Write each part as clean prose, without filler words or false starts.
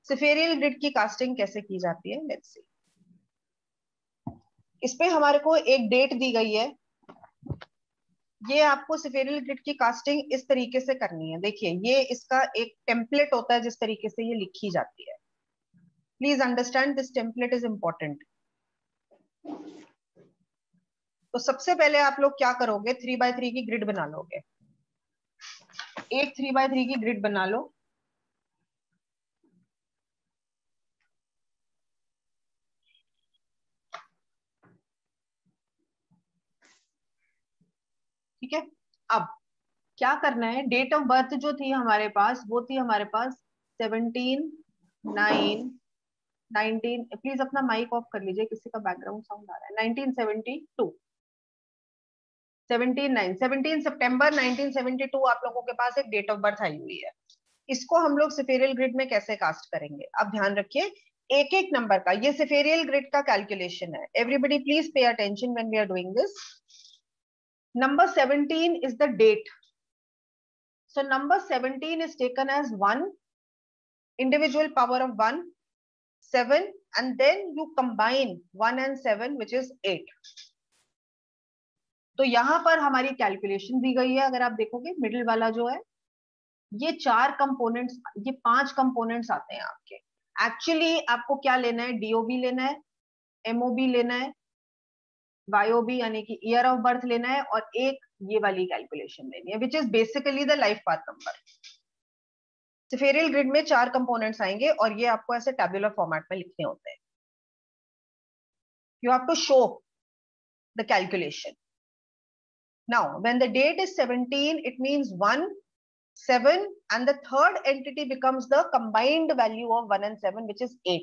सिफेरियल grid की casting कैसे की जाती है, लेट्स सी। इस पे हमारे को एक डेट दी गई है। ये आपको सिफेरियल ग्रिड की कास्टिंग इस तरीके से करनी है। देखिए ये इसका एक टेम्पलेट होता है जिस तरीके से ये लिखी जाती है। Please understand this template is important. तो सबसे पहले आप लोग क्या करोगे, 3x3 की ग्रिड बना लोगे। एक 3x3 की ग्रिड बना लो। ठीक है, अब क्या करना है, डेट ऑफ बर्थ जो थी हमारे पास वो थी हमारे पास 17/9/19। प्लीज अपना माइक ऑफ कर लीजिए, किसी का बैकग्राउंड साउंड आ रहा है। 1972, 17 सितंबर 1972 आप लोगों के पास एक डेट ऑफ बर्थ आई हुई है। इसको हम लोग सिफेरियल ग्रिड में कैसे कास्ट करेंगे, अब ध्यान रखिए एक एक नंबर का। ये सिफेरियल ग्रिड का कैलकुलेशन है। Everybody please pay attention when we are doing this. Number 17 is the date. So number 17 is taken as 1, individual power of 1, 7, and then you combine 1 and 7, which is 8. तो यहां पर हमारी calculation दी गई है। अगर आप देखोगे मिडिल वाला जो है, ये 4 कंपोनेंट्स, ये 5 कंपोनेंट्स आते हैं आपके। एक्चुअली आपको क्या लेना है, डीओबी लेना है, एमओबी लेना है, वाईओबी यानी कि ईयर ऑफ बर्थ लेना है, और एक ये वाली कैलकुलेशन लेनी है, which is basically the life path number. Sepharial grid में 4 कंपोनेंट्स आएंगे और ये आपको ऐसे टैबुलर फॉर्मेट में लिखने होते हैं। You have to show the calculation. Now when the date is 17, it means 1, 7, and the third entity becomes the combined value of 1 and 7, which is 8.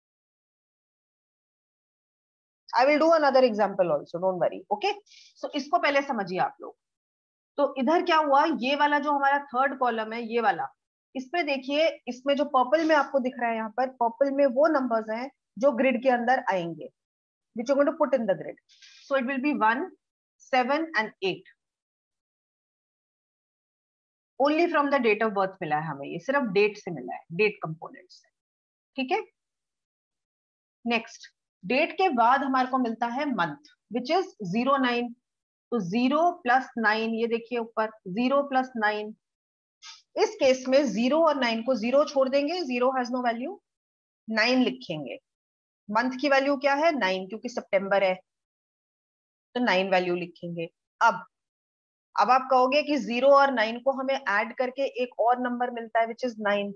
I will do another example also, don't worry. Okay, so इसको पहले समझिए आप लोग। तो इधर क्या हुआ, ये वाला जो हमारा थर्ड कॉलम है, ये वाला, इसमें देखिए, इसमें जो पर्पल में आपको दिख रहा है, यहाँ पर पर्पल में वो नंबर्स हैं जो ग्रिड के अंदर आएंगे, which you're going to put in the grid. So it will be 1, 7 and 8. Only from the date of birth मिला है हमें, ये सिर्फ डेट से मिला है, डेट कंपोनेंट से। ठीक है, नेक्स्ट, डेट के बाद हमारे को मिलता है मंथ, विच इज 09। तो 0 + 9, ये देखिए ऊपर 0 + 9। इस केस में 0 और 9 को 0 छोड़ देंगे, 0 हैज नो वैल्यू, 9 लिखेंगे। मंथ की वैल्यू क्या है, 9, क्योंकि सितंबर है तो 9 वैल्यू लिखेंगे। अब आप कहोगे कि 0 और 9 को हमें ऐड करके एक और नंबर मिलता है, विच इज 9,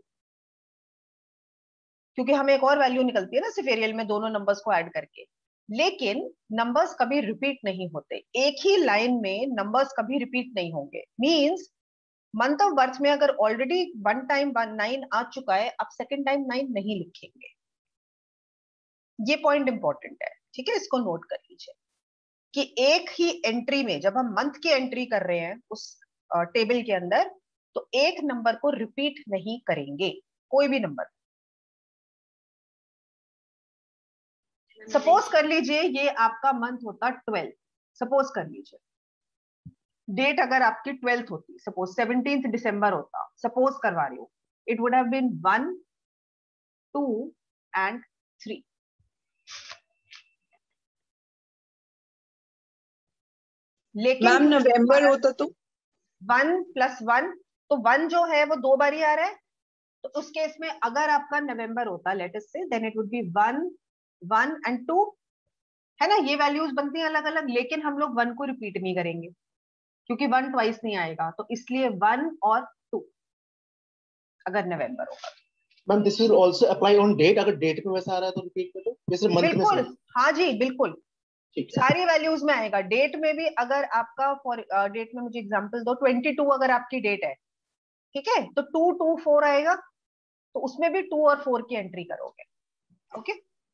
क्योंकि हमें एक और वैल्यू निकलती है ना सिफेरियल में दोनों नंबर्स को ऐड करके। लेकिन नंबर्स कभी रिपीट नहीं होते, एक ही लाइन में नंबर्स कभी रिपीट नहीं होंगे। मींस मंथ ऑफ बर्थ में अगर ऑलरेडी 1 टाइम 9 आ चुका है, अब सेकंड टाइम 9 नहीं लिखेंगे। ये पॉइंट इंपॉर्टेंट है, ठीक है, इसको नोट कर लीजिए कि एक ही एंट्री में जब हम मंथ की एंट्री कर रहे हैं उस टेबल के अंदर, तो एक नंबर को रिपीट नहीं करेंगे, कोई भी नंबर। सपोज कर लीजिए ये आपका मंथ होता 12, सपोज कर लीजिए डेट अगर आपकी 12th होती, सपोज 17 दिसंबर होता, सपोज करवा रही हूँ, it would have been 1, 2 and 3। लेकिन मैम नवंबर होता तो 1 + 1, तो 1 जो है वो 2 बार ही आ रहा है। तो उस केस में अगर आपका नवंबर होता, let us say, then it would be 1, 1 and 2, है ना। ये वैल्यूज बनती हैं अलग अलग, लेकिन हम लोग 1 को रिपीट नहीं करेंगे क्योंकि 1 ट्वाइस नहीं आएगा, तो इसलिए 1 और 2 अगर नवंबर होगा। Ma'am this will also apply on date, अगर डेट में वैसा आ रहा है तो रिपीट करो, जैसे मंथ में। बिल्कुल, हाँ जी बिल्कुल, ठीक है, सारी वैल्यूज में आएगा। डेट में भी अगर आपका, फॉर डेट में मुझे एग्जांपल दो, 22 अगर आपकी डेट है, ठीक है, तो 2, 2, 4 आएगा, तो उसमें भी 2 और 4 की एंट्री करोगे। ओके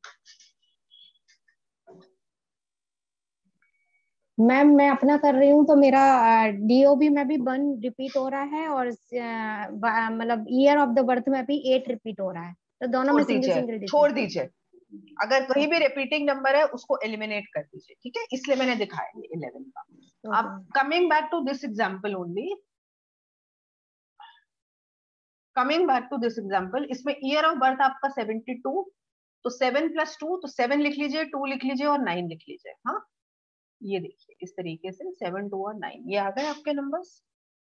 मैम मैं अपना कर रही हूँ, तो मेरा डीओबी में भी 1 रिपीट हो रहा है और मतलब ईयर ऑफ द बर्थ में भी 8 रिपीट हो रहा है, तो दोनों में सिंगल सिंगल छोड़ दीजिए। अगर कहीं भी रिपीटिंग नंबर है उसको एलिमिनेट कर दीजिए, ठीक है, इसलिए मैंने दिखाया ये 11 का। अब coming back to this example only, coming back to this example, इसमें ईयर ऑफ बर्थ आपका 72, तो 7 + 2, तो 7 लिख लीजिए, 2 लिख लीजिए और 9 लिख लीजिए। हाँ, ये देखिए इस तरीके से 7, 2 और 9 ये आ गए आपके numbers.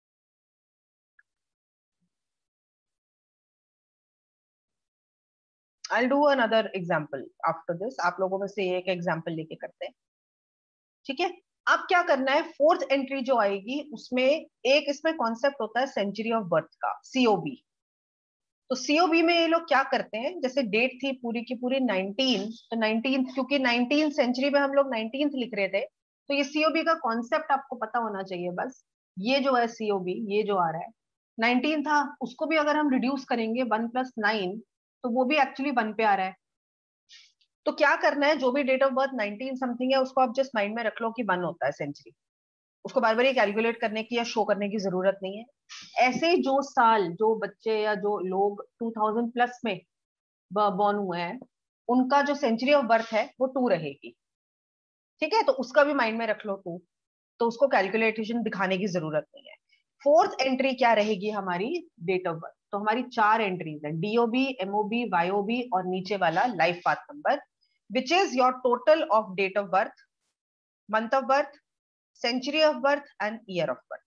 I'll do another example after this, आप लोगों में से एक एग्जाम्पल लेके करते हैं, ठीक है। अब क्या करना है, फोर्थ एंट्री जो आएगी उसमें एक इसमें कॉन्सेप्ट होता है सेंचुरी ऑफ बर्थ का, सीओबी। तो सीओबी में ये लोग क्या करते हैं, जैसे डेट थी पूरी की पूरी 19, तो 19 क्योंकि 19 सेंचुरी में हम लोग 19th लिख रहे थे, तो ये सीओबी का कॉन्सेप्ट आपको पता होना चाहिए बस। ये जो है सीओबी, ये जो आ रहा है 19 था, उसको भी अगर हम रिड्यूस करेंगे 1 + 9, तो वो भी एक्चुअली 1 पे आ रहा है। तो क्या करना है, जो भी डेट ऑफ बर्थ 19 समथिंग है उसको आप जस्ट माइंड में रख लो कि 1 होता है सेंचुरी, उसको बार बार ये कैलकुलेट करने की या शो करने की जरूरत नहीं है। ऐसे ही जो साल, जो बच्चे या जो लोग 2000 प्लस में बॉर्न हुए हैं, उनका जो सेंचुरी ऑफ बर्थ है वो 2 रहेगी, ठीक है। तो उसका भी माइंड में रख लो 2, तो उसको कैलकुलेशन दिखाने की जरूरत नहीं है। फोर्थ एंट्री क्या रहेगी हमारी, डेट ऑफ बर्थ। तो हमारी 4 एंट्रीज है, डीओबी, एमओबी, वाईओबी और नीचे वाला life path number, which is your total of date of birth, month of birth, century of birth and year of birth.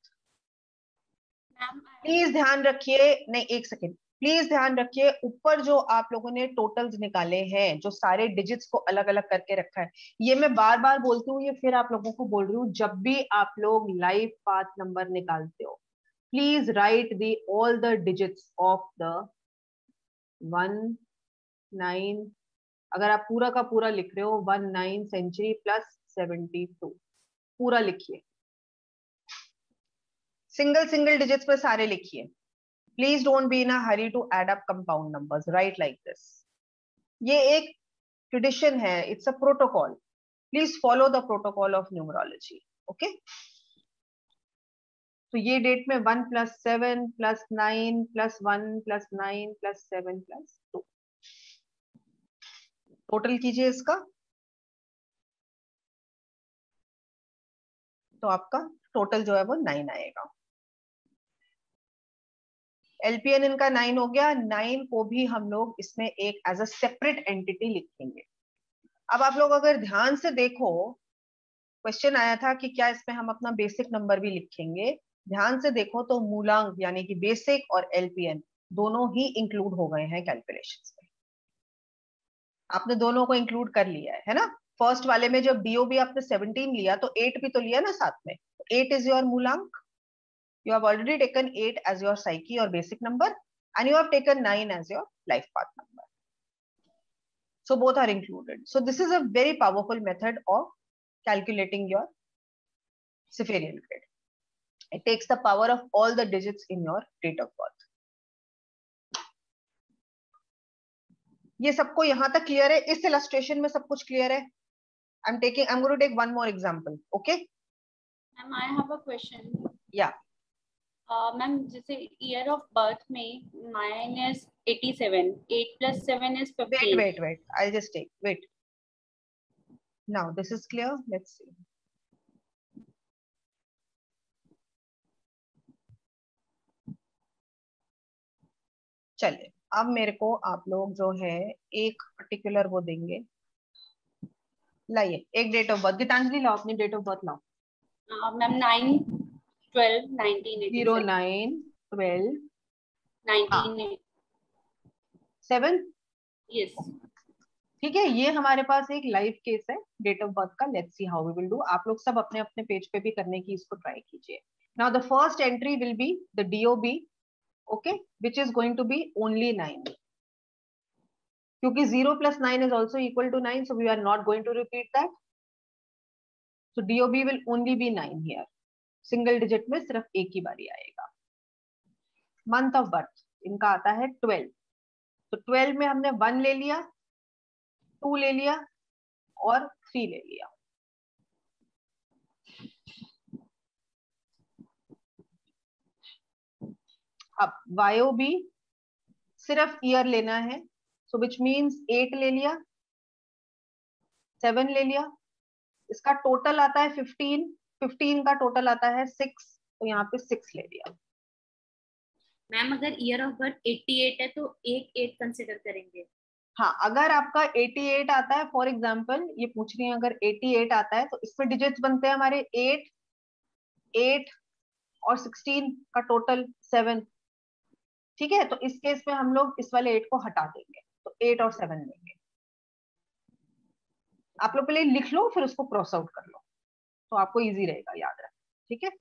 Please ध्यान रखिए, नहीं एक सेकेंड, प्लीज ध्यान रखिए, ऊपर जो आप लोगों ने टोटल्स निकाले हैं, जो सारे डिजिट्स को अलग अलग करके रखा है, ये मैं बार बार बोलती हूँ, ये फिर आप लोगों को बोल रही हूँ, जब भी आप लोग लाइफ पाथ नंबर निकालते हो, please write the all the digits of the 1, 9, अगर आप पूरा का पूरा लिख रहे हो 19 सेंचुरी प्लस 72, पूरा लिखिए, सिंगल सिंगल डिजिट्स में सारे लिखिए। Please don't be in a hurry to add up compound numbers, right like this. ये एक ट्रेडिशन है, it's a protocol, please follow the protocol of numerology, okay. तो ये डेट में 1 + 7 + 9 + 1 + 9 + 7 + 2, टोटल कीजिए इसका, तो आपका टोटल जो है वो 9 आएगा। एलपीएन इनका 9 हो गया, 9 को भी हम लोग इसमें एक एज अ सेपरेट एंटिटी लिखेंगे। अब आप लोग अगर ध्यान से देखो, क्वेश्चन आया था कि क्या इसमें हम अपना बेसिक नंबर भी लिखेंगे, ध्यान से देखो तो मूलांक यानी कि बेसिक और एलपीएन दोनों ही इंक्लूड हो गए हैं कैलकुलेशंस में, आपने दोनों को इंक्लूड कर लिया है ना। फर्स्ट वाले में जब डीओबी आपने 17 लिया तो 8 भी तो लिया ना साथ में, 8 इज योर मूलांक, you have already taken 8 as your psyche or basic number and you have taken 9 as your life path number, so both are included. So this is a very powerful method of calculating your Cepharian grade. It takes the power of all the digits in your date of birth. ये सबको यहाँ तक clear है, इस illustration में सब कुछ clear है। I'm going to take one more example, okay? Ma'am, I have a question. Yeah. Ma'am जैसे ईयर ऑफ बर्थ में mine is 87, 8 + 7 is 15. Wait, I'll just take, wait, now this is clear, let's see. चलिए, अब मेरे को आप लोग जो है एक पर्टिकुलर वो देंगे, लाइए एक डेट ऑफ बर्थ, गीतांजलि लाओ अपनी डेट ऑफ बर्थ लाओ। मैम 9, 12, 1987. 09, 12, 1987. यस, ठीक है। ये हमारे पास एक लाइव केस है डेट ऑफ बर्थ का, let's see how we will do. आप लोग सब अपने अपने पेज पे भी करने की इसको ट्राई कीजिए। Now the first entry will be the DOB, okay, which is going to be only 9, क्योंकि 0 + 9 is also equal to 9, so we are not going to repeat that. So DOB will only be 9 here. Single digit में सिर्फ एक ही बारी आएगा। Month of birth इनका आता है 12, तो 12 में हमने 1 ले लिया, 2 ले लिया और 3 ले लिया। अब YOB सिर्फ ईयर लेना है, सो विच मीन्स 8 ले लिया, 7 ले लिया, इसका टोटल आता है 15, 15 का टोटल आता है 6, तो यहाँ पे 6 ले लिया। मैम अगर ईयर ऑफ बर्थ 88 है तो एक 8 कंसिडर करेंगे। हाँ, अगर आपका 88 आता है, फॉर एग्जाम्पल ये पूछ रही है, अगर 88 आता है तो इसमें डिजिट्स बनते हैं हमारे 8, 8 और 16 का टोटल 7। ठीक है, तो इस केस में हम लोग इस वाले 8 को हटा देंगे, तो 8 और 7 लेंगे। आप लोग पहले लिख लो, फिर उसको क्रॉस आउट कर लो, तो आपको इजी रहेगा याद रखना। ठीक है,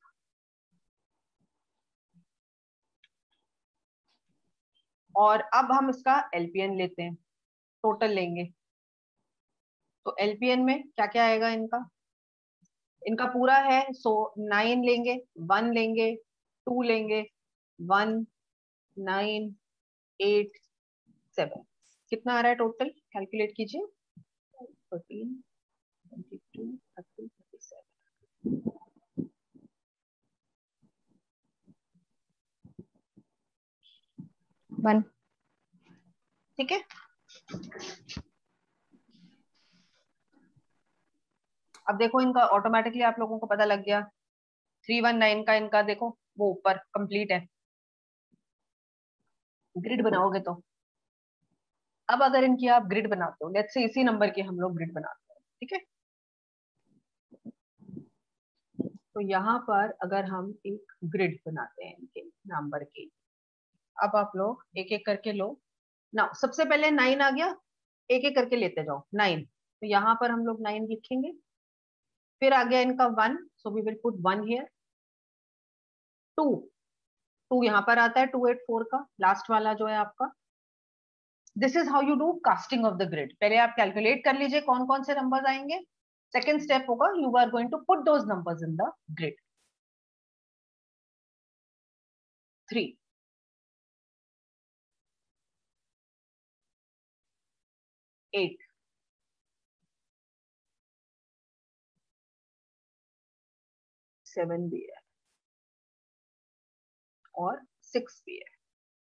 और अब हम इसका एलपीएन लेते हैं, टोटल लेंगे। तो एलपीएन में क्या क्या आएगा इनका, इनका पूरा है, सो 9 लेंगे, 1 लेंगे, 2 लेंगे, 1, 9, 8, 7, कितना आ रहा है टोटल, कैलकुलेट कीजिए। 14, 22, 30, 37। 1। ठीक है, अब देखो इनका ऑटोमेटिकली आप लोगों को पता लग गया। 319 का इनका देखो वो ऊपर कंप्लीट है, ग्रिड बनाओगे तो। अब अगर इनकी आप ग्रिड बनाते हो, लेट्स से इसी नंबर की हम लोग ग्रिड बनाते हैं, ठीक है, तो यहाँ पर अगर हम एक ग्रिड बनाते हैं इनके नंबर की, अब आप लोग एक एक करके लो ना। सबसे पहले 9 आ गया, एक एक करके लेते जाओ 9, तो यहाँ पर हम लोग 9 लिखेंगे। फिर आ गया इनका 1, so we will put 1 here. 2, 2 यहाँ पर आता है 284 का लास्ट वाला जो है आपका। This is how you do casting of the grid. पहले आप कैलकुलेट कर लीजिए कौन कौन से नंबर्स आएंगे। सेकेंड स्टेप होगा, you are going to put those numbers in the grid. 3, 8, 7 भी है और 6 भी है,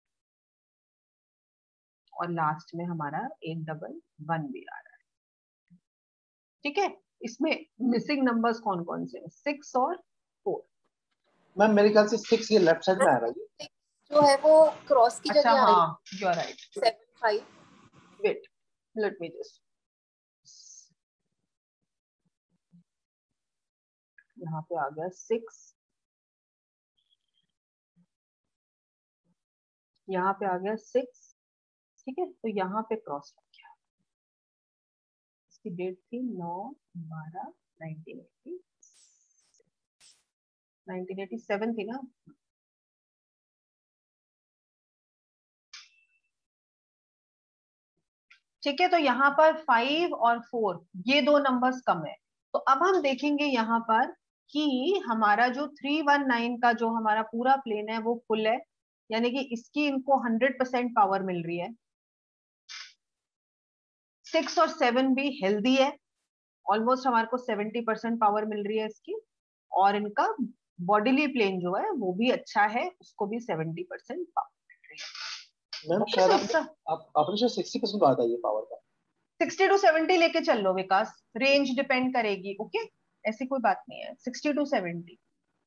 और लास्ट में हमारा 811 भी आ रहा है। ठीक है, इसमें मिसिंग नंबर्स कौन कौन से हैं, 6 और 4। मैम मेरे ख्याल से 6 ये लेफ्ट साइड में आ रहा है, जो है वो क्रॉस की अच्छा जगह आ रही हाँ, यू आर राइट। है 7, 5। वेट, लेट मी जस्ट, यहाँ पे आ गया 6, यहाँ पे आ गया 6। ठीक है, तो यहाँ पे क्रॉस लग गया। इसकी डेट थी 9/12/1980, 1987 थी ना। ठीक है, तो यहाँ पर 5 और 4 ये दो नंबर्स कम है। तो अब हम देखेंगे यहाँ पर कि हमारा जो 319 का जो हमारा पूरा प्लेन है वो फुल है, यानी कि इसकी इनको 100% पावर मिल रही है। 6 और 7 भी हेल्दी है, ऑलमोस्ट हमारे को 70% पावर मिल रही है इसकी, और इनका बॉडीली प्लेन जो है वो भी अच्छा है, उसको भी 70% पावर मिल रही है। मैम शायद आपने शायद 60% कहा था ये पावर का। 60 to 70 लेके चल लो विकास, रेंज डिपेंड करेगी। ओके, ऐसी कोई बात नहीं है, 60 to 70।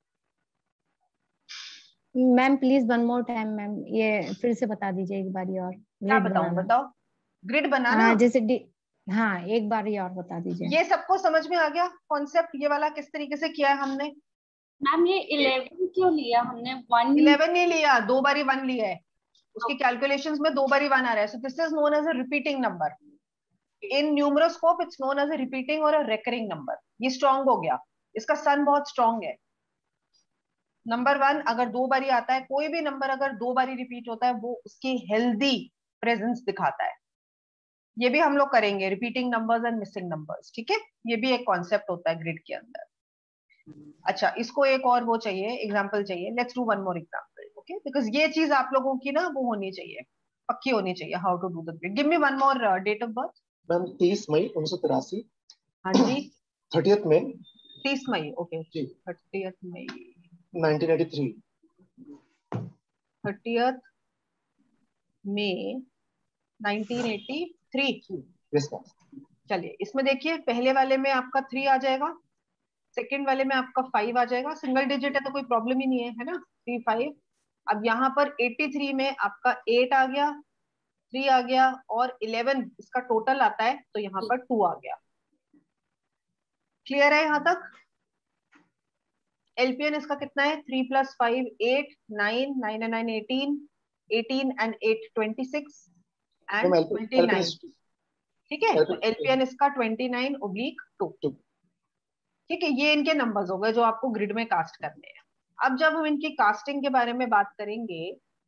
Ma'am please 1 more time ma'am, ये फिर से बता दीजिए एक बार और। क्या बताऊं, बताओ, ग्रिड बनाना। जैसे हाँ, एक बार और बता दीजिए। ये सबको समझ में आ गया कॉन्सेप्ट, ये वाला किस तरीके से किया है हमने। मैम ये 11 क्यों लिया हमने? 1 11 नहीं लिया, 2 बारी 1 लिया है, उसकी कैलकुलेशंस में 2 बारी 1 आ रहा है, so this is known as a repeating number. In numeroscope it's known as a repeating और अ रेकरिंग नंबर। ये स्ट्रॉन्ग हो गया, इसका सन बहुत स्ट्रॉन्ग है। नंबर 1 अगर 2 बारी आता है, कोई भी नंबर अगर 2 बारी रिपीट होता है, वो उसकी हेल्दी प्रेजेंस दिखाता है। ये भी हम लोग करेंगे, repeating numbers and missing numbers. ठीक है, ये भी एक कॉन्सेप्ट होता है ग्रिड के अंदर। अच्छा, इसको एक और वो चाहिए, एग्जांपल चाहिए, let's do one more example. Okay, because ये चीज आप लोगों की ना वो होनी चाहिए, पक्की होनी चाहिए, how to do the grid. Give me one more date of birth. Ma'am 30 मई 1983। हाँ जी, 30th में 30 मई, ओके, जी 30th मई 1983। 30th मई 1983। Yes ma'am. चलिए, इसमें देखिए पहले वाले में आपका 3 आ जाएगा, सेकंड वाले में आपका 5 आ जाएगा। सिंगल डिजिट है तो कोई प्रॉब्लम ही नहीं है, है ना, 3, 5। अब यहाँ पर 83 में आपका 8 आ गया, 3 आ गया और 11 इसका टोटल आता है, तो यहाँ पर 2 आ गया। क्लियर है यहाँ तक? एलपीएन इसका कितना है? 3 + 5 8, 9 9 and 9 18, 18 and 8 26 and 29। ठीक है, तो एलपीएन इसका 29/2। ठीक है, ये इनके नंबर्स हो गए जो आपको ग्रिड में कास्ट करने हैं। अब जब हम इनकी कास्टिंग के बारे में बात करेंगे,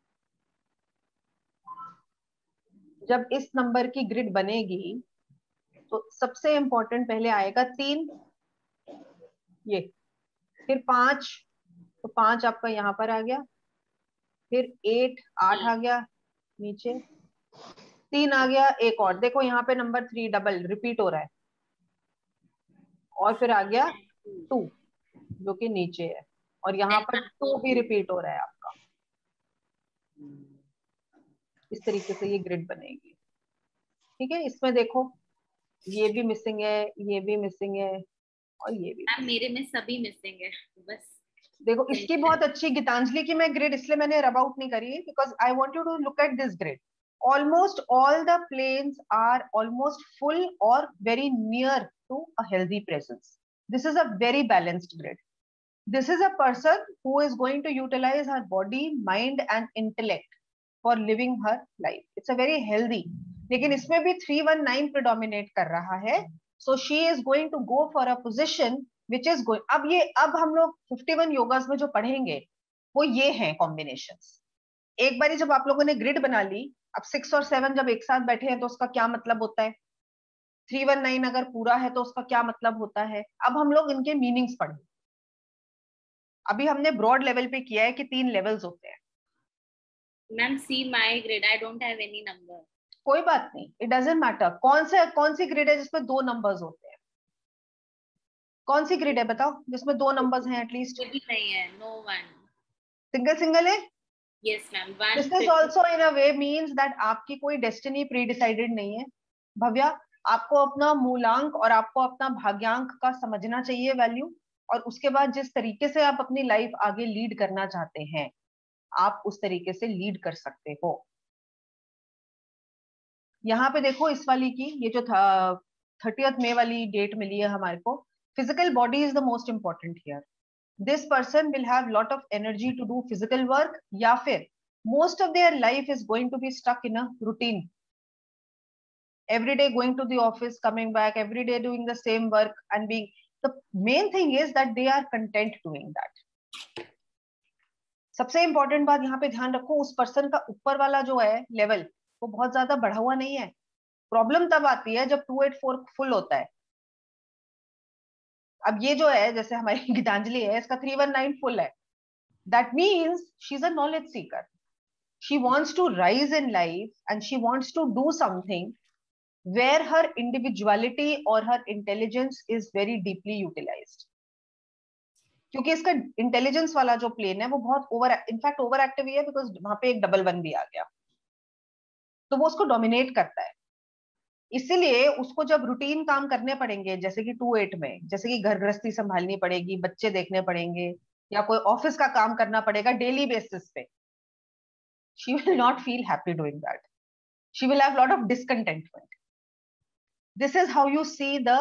जब इस नंबर की ग्रिड बनेगी तो सबसे इंपॉर्टेंट पहले आएगा 3, ये, फिर 5, तो 5 आपका यहाँ पर आ गया, फिर 8 आ गया नीचे, 3 आ गया, एक और देखो यहाँ पे नंबर 3 डबल रिपीट हो रहा है, और फिर आ गया 2 जो कि नीचे है, और यहाँ पर 2 भी रिपीट हो रहा है आपका। इस तरीके से ये ग्रिड बनेगी। ठीक है, इसमें देखो ये भी मिसिंग है, ये भी मिसिंग है, और ये भी। मेरे में सभी मिसिंग है, बस देखो इसकी बहुत अच्छी, गीतांजलि की मैं ग्रिड इसलिए मैंने रब आउट नहीं करी, because I want you to look at this grid. Almost all the planes are almost full or very near to a healthy presence. This is a very balanced grid. This is a person who is going to utilize her body, mind and intellect for living her life. It's a very healthy. लेकिन इसमें भी 319 predominate कर रहा है, so she is going to go for a position which is going. अब हम लोग 51 योगास में जो पढ़ेंगे वो ये हैं कॉम्बिनेशंस। एक बारी जब आप लोगों ने ग्रिड बना ली, अब 6 और 7 जब एक साथ बैठे हैं तो उसका क्या मतलब होता है, 319 अगर पूरा है तो उसका क्या मतलब होता है। अब हम लोग इनके मीनिंग्स पढ़ें। अभी हमने ब्रॉड लेवल पे किया है कि 3 लेवल्स होते हैं। Ma'am see my grid, I don't have any number. कोई बात नहीं, इट डजंट मैटर। कौन सी ग्रिड है जिसमें 2 नंबर्स होते हैं? कौन सी ग्रिड है बताओ जिसमें 2 नंबर्स हैं एटलीस्ट? भी नहीं है, नो वन। सिंगल है? Yes ma'am, one. This is also in a way means that आपकी कोई डेस्टिनी प्री डिसाइडेड नहीं है भव्या। आपको अपना मूलांक और आपको अपना भाग्यांक का समझना चाहिए वैल्यू, और उसके बाद जिस तरीके से आप अपनी लाइफ आगे लीड करना चाहते हैं आप उस तरीके से लीड कर सकते हो। यहाँ पे देखो इस वाली की, ये जो था 30th मई वाली डेट मिली है हमारे को। Physical body is the most important here. This person will have lot of energy to do physical work, या फिर most of their life is going to be stuck in a routine. Every day going to the office, coming back, every day doing the same work and being, the main thing is that they are content doing that. सबसे important बात यहाँ पे ध्यान रखो, उस person का ऊपर वाला जो है लेवल वो बहुत ज्यादा बढ़ा हुआ नहीं है। प्रॉब्लम तब आती है जब 284 फुल होता है। अब ये जो है जैसे हमारी गीतांजलि है, इसका 319 फुल है। That means she's a knowledge seeker. She wants to rise in life and she wants to do something where her individuality or her intelligence is very deeply utilized. क्योंकि इसका इंटेलिजेंस वाला जो प्लेन है वो बहुत in fact over active ही है, because वहां पे एक 111 भी आ गया, तो वो उसको डोमिनेट करता है। इसीलिए उसको जब रूटीन काम करने पड़ेंगे, जैसे कि 28 में, जैसे कि घर गृहस्थी संभालनी पड़ेगी, बच्चे देखने पड़ेंगे, या कोई ऑफिस का काम करना पड़ेगा डेली बेसिस पे, she will not feel happy doing that. She will have a lot of discontentment. This is how you see the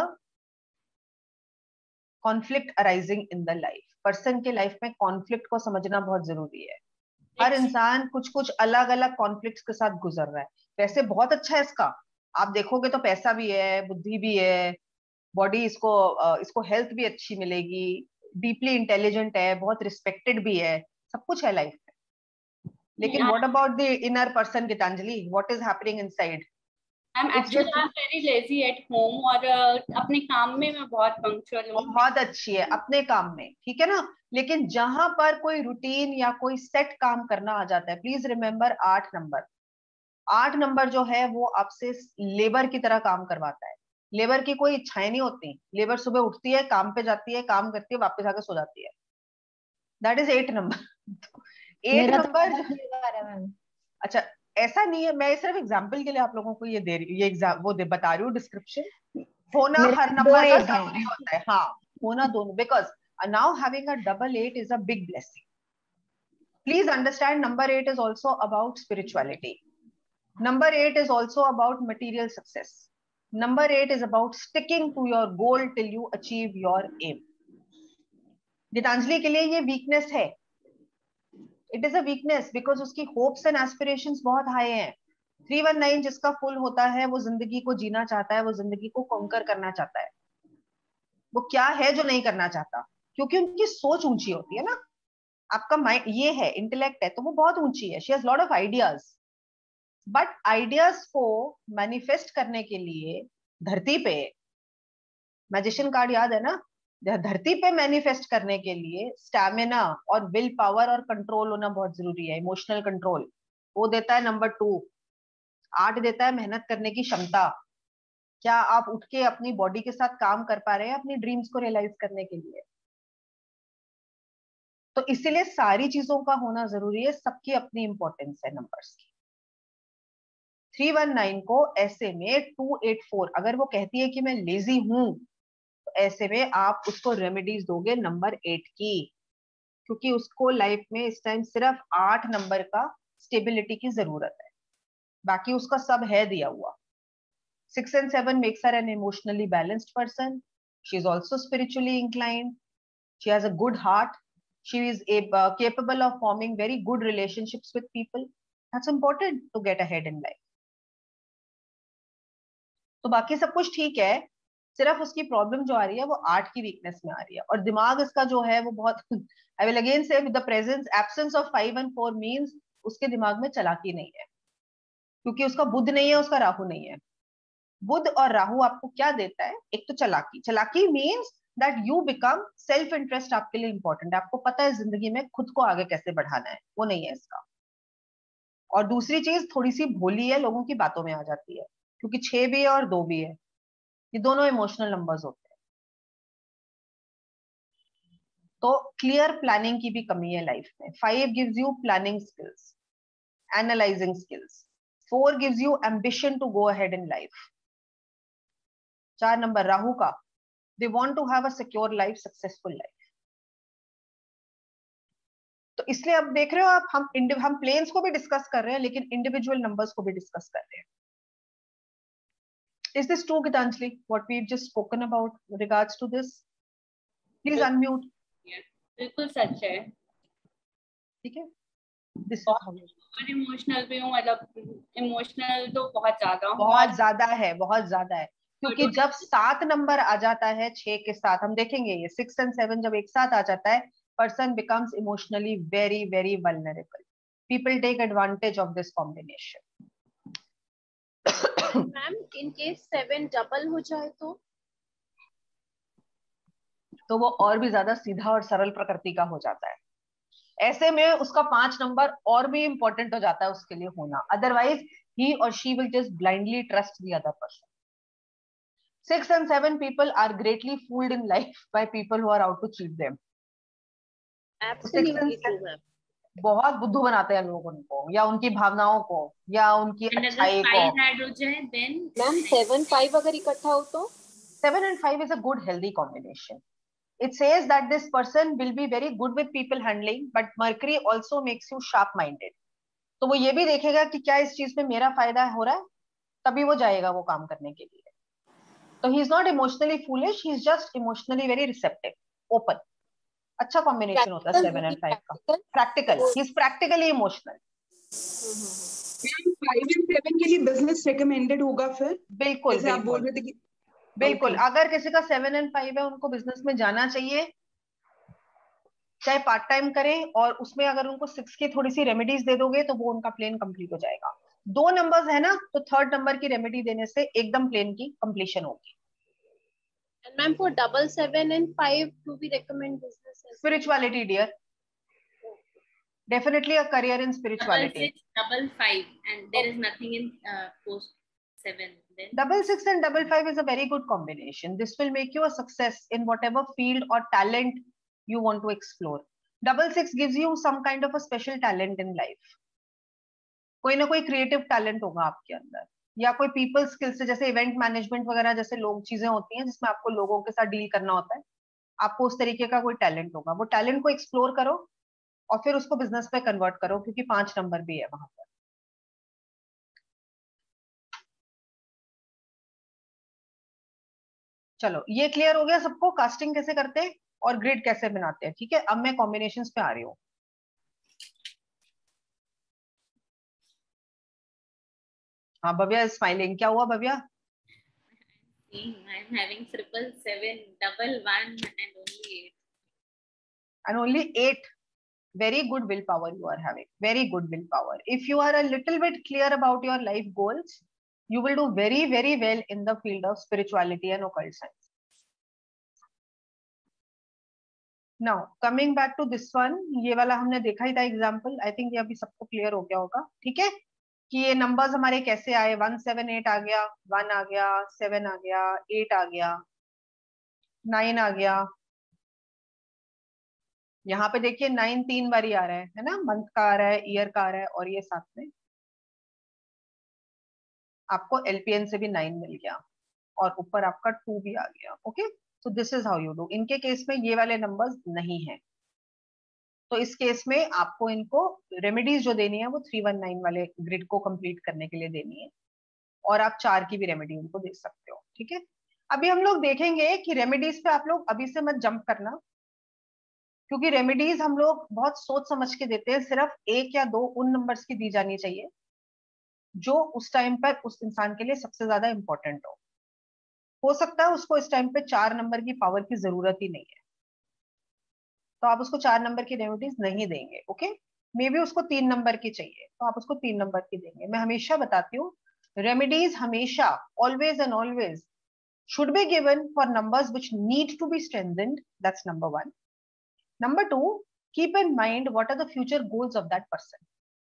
conflict arising in the life. Person के लाइफ में कॉन्फ्लिक्ट को समझना बहुत जरूरी है। हर इंसान कुछ कुछ अलग अलग कॉन्फ्लिक्ट्स के साथ गुजर रहा है। वैसे बहुत अच्छा है इसका, आप देखोगे तो पैसा भी है, बुद्धि भी है, बॉडी इसको हेल्थ भी अच्छी मिलेगी, डीपली इंटेलिजेंट है, बहुत रिस्पेक्टेड भी है, सब कुछ है लाइफ में। लेकिन what about the inner person Gitanjali, what is happening inside? Actually I am very lazy at home, और अपने काम में मैं बहुत पंक्चुअल हूँ। बहुत अच्छी है अपने काम में, ठीक है ना। लेकिन जहां पर कोई रूटीन या कोई सेट काम करना आ जाता है, प्लीज रिमेम्बर 8 नंबर जो है वो आपसे लेबर की तरह काम करवाता है। लेबर की कोई इच्छाएं नहीं होती। लेबर सुबह उठती है, काम पे जाती है, काम करती है, वापस आकर सो जाती है। That is 8 number. 8 नंबर। अच्छा ऐसा नहीं है, मैं सिर्फ एग्जांपल के लिए आप लोगों को ये दे रही, ये बता रही हूँ डिस्क्रिप्शन। होना हर नंबर का जरूरी होता है, हाँ होना दोनों, because now having a 88 is a big blessing. Please understand, number 8 is also about spirituality. Number 8 is also about material success. Number 8 is about sticking to your goal till you achieve your aim. Gitanjali के लिए ये weakness है. It is a weakness because उसकी hopes and aspirations बहुत high हैं. 319 जिसका full होता है वो जिंदगी को जीना चाहता है, वो जिंदगी को कॉन्कर करना चाहता है. वो क्या है जो नहीं करना चाहता? क्योंकि उनकी सोच ऊंची होती है ना. आपका माइंड ये है, इंटेलेक्ट है, तो वो बहुत ऊंची है. She has lot of ideas, but ideas को मैनिफेस्ट करने के लिए धरती पे, मैजिशियन कार्ड याद है ना, धरती पे मैनिफेस्ट करने के लिए स्टैमिना और विल पावर और कंट्रोल होना बहुत जरूरी है. इमोशनल कंट्रोल वो देता है नंबर 2. 8 देता है मेहनत करने की क्षमता. क्या आप उठ के अपनी बॉडी के साथ काम कर पा रहे हैं अपनी ड्रीम्स को रियलाइज करने के लिए? तो इसीलिए सारी चीजों का होना जरूरी है. सबकी अपनी इंपॉर्टेंस है नंबर्स की. 319 को ऐसे में 284 अगर वो कहती है कि मैं लेजी हूं, तो ऐसे में आप उसको रेमेडीज दोगे नंबर 8 की, क्योंकि उसको लाइफ में इस टाइम सिर्फ 8 नंबर का स्टेबिलिटी की जरूरत है. बाकी उसका सब है दिया हुआ. 6 and 7 makes her an emotionally balanced person. She is also spiritually inclined. She has a good heart. She is capable of forming very good relationships with people. That's important to get ahead in life. तो बाकी सब कुछ ठीक है, सिर्फ उसकी problem जो आ रही है वो 8 की वीकनेस में आ रही है. और दिमाग इसका जो है वो बहुत, I will again say with the presence absence of 5 and 4 means उसके दिमाग में चालाकी नहीं है, क्योंकि उसका बुध नहीं है, उसका राहु नहीं है. बुध और राहु आपको क्या देता है? एक तो चालाकी. चालाकी means that you become self interest. आपके लिए इंपॉर्टेंट है, आपको पता है जिंदगी में खुद को आगे कैसे बढ़ाना है. वो नहीं है इसका. और दूसरी चीज थोड़ी सी भोली है, लोगों की बातों में आ जाती है, क्योंकि 6 भी है और 2 भी है. ये दोनों इमोशनल नंबर्स होते हैं. तो क्लियर प्लानिंग की भी कमी है लाइफ में. 5 gives you planning skills, analysing skills. 4 gives you ambition to go ahead in life. 4 number Rahu का, they want to have a secure life, successful life. तो इसलिए अब देख रहे हो आप, हम प्लेन्स को भी डिस्कस कर रहे हैं, लेकिन इंडिविजुअल नंबर्स को भी डिस्कस कर रहे हैं. Is this true, Gitanjali? What we've just spoken about with regards to this? Please unmute. बिल्कुल सच है. ठीक है. This is how. और इमोशनल भी हूँ, मतलब इमोशनल तो बहुत ज्यादा हूँ. बहुत ज्यादा है, बहुत ज्यादा है. क्योंकि जब 7 नंबर आ जाता है 6 के साथ, हम देखेंगे ये 6 and 7 जब एक साथ आ जाता है, person becomes emotionally very very vulnerable. People take advantage of this combination. Ma'am in case 7 double हो जाए तो वो और भी ज्यादा सीधा और सरल प्रकृति का हो जाता है. ऐसे में उसका 5 नंबर और भी इंपॉर्टेंट हो जाता है उसके लिए होना. Otherwise he or she will just blindly trust the other person. 6 and 7 people are greatly fooled in life by people who are out to cheat them. Absolutely true ma'am. बहुत बुद्धू बनाते हैं लोगों को, या उनकी भावनाओं को, या उनकी अच्छाई को. मैम 7 5 अगर इकट्ठा हो तो 7 and 5 is a good healthy combination. It says that this person will be very good with people handling, but Mercury also makes you sharp minded. तो वो ये भी देखेगा कि क्या इस चीज में मेरा फायदा हो रहा है, तभी वो जाएगा वो काम करने के लिए. तो he is not emotionally foolish, he is just emotionally very receptive, open. अच्छा कॉम्बिनेशन होता है 7 and 5 का. Practical, he is practically emotional. 5 and 7 के लिए बिजनेस रिकमेंडेड होगा फिर? बिल्कुल, जैसे आप बोल रहे थे कि बिल्कुल. अगर किसी का 7 and 5 है, उनको बिजनेस में जाना चाहिए, चाहे पार्ट टाइम करें, और उसमें अगर उनको 6 की थोड़ी सी रेमेडीज दे दोगे तो वो उनका प्लेन कंप्लीट हो जाएगा. 2 नंबर्स है ना, तो 3rd नंबर की रेमेडी देने से एकदम प्लेन की कंप्लीशन होगी. And ma'am, for 7 and 5 to be recommend business. Spirituality, dear. Definitely a career in spirituality. 6, 5, and there is nothing in post 7. Then 6 and 5 is a very good combination. This will make you a success in whatever field or talent you want to explore. 6 gives you some kind of a special talent in life. कोई ना कोई creative talent होगा आपके अंदर, या कोई people skill से, जैसे इवेंट मैनेजमेंट वगैरह जैसे लोग चीजें होती हैं जिसमें आपको लोगों के साथ डील करना होता है, आपको उस तरीके का कोई टैलेंट होगा. वो टैलेंट को एक्सप्लोर करो, और फिर उसको बिजनेस पे कन्वर्ट करो, क्योंकि 5 नंबर भी है वहां पर। चलो ये क्लियर हो गया सबको, कास्टिंग कैसे करते हैं और ग्रिड कैसे बनाते हैं। ठीक है, अब मैं कॉम्बिनेशंस पे आ रही हूँ। हाँ भव्या स्माइलिंग, क्या हुआ Bhavya? I'm having 777, 11, and only 8. And only 8. Very good willpower you are having. Very good willpower. If you are a little bit clear about your life goals, you will do very, very well in the field of spirituality and occult science. Now, coming back to this one, ये वाला हमने देखा ही था example. I think ये अभी सबको clear हो गया होगा। ठीक है, कि ये नंबर्स हमारे कैसे आए। 178 आ गया, 1 आ गया, 7 आ गया, 8 आ गया, 9 आ गया। यहाँ पे देखिए 9 3 बारी आ रहा है ना, मंथ का आ रहा है, ईयर का आ रहा है, और ये साथ में आपको एलपीएन से भी 9 मिल गया और ऊपर आपका 2 भी आ गया। Okay, so this is how you do. इनके केस में ये वाले नंबर्स नहीं है, तो इस केस में आपको इनको रेमेडीज जो देनी है वो 319 वाले ग्रिड को कंप्लीट करने के लिए देनी है, और आप 4 की भी रेमेडी उनको दे सकते हो। ठीक है, अभी हम लोग देखेंगे कि रेमेडीज पे आप लोग अभी से मत जंप करना, क्योंकि रेमेडीज हम लोग बहुत सोच समझ के देते हैं। सिर्फ 1 या 2 उन नंबर्स की दी जानी चाहिए जो उस टाइम पर उस इंसान के लिए सबसे ज्यादा इंपॉर्टेंट हो सकता है उसको इस टाइम पे 4 नंबर की पावर की जरूरत ही नहीं है, तो आप उसको 4 नंबर की रेमेडीज नहीं देंगे। ओके, मे बी उसको 3 नंबर की चाहिए तो आप उसको 3 नंबर की देंगे। मैं हमेशा बताती हूँ, रेमेडीज हमेशा always and always should be given for numbers which need to be strengthened. That's number 1. Number 2, keep in mind what are the future goals of that person.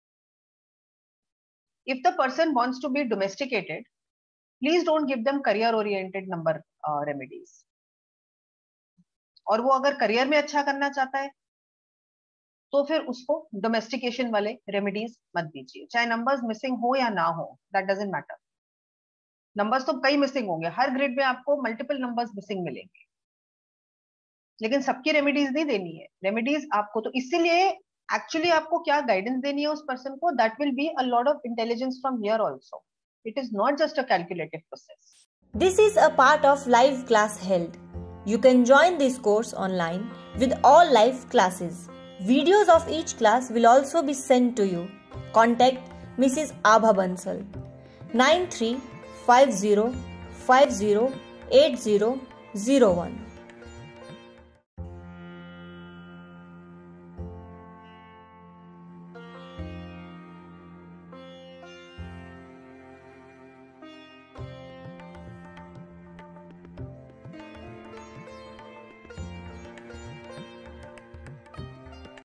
If the person wants to be domesticated, please don't give them career oriented number remedies. और वो अगर career में अच्छा करना चाहता है तो फिर उसको डोमेस्टिकेशन वाले रेमेडीज मत दीजिए, चाहे नंबर्स मिसिंग हो या ना हो, दैट डजंट मैटर। नंबर्स तो कई मिसिंग होंगे, हर ग्रिड में आपको मल्टीपल नंबर्स मिसिंग मिलेंगे, लेकिन सबकी रेमेडीज नहीं देनी है। रेमेडीज आपको तो इसीलिए एक्चुअली आपको क्या गाइडेंस देनी है उस पर्सन को, that will be a lot of intelligence from here also. It is not just a calculative process. This is a part of live class held. You can join this course online with all live classes. Videos of each class will also be sent to you. Contact Mrs. Abha Bansal 9350508001.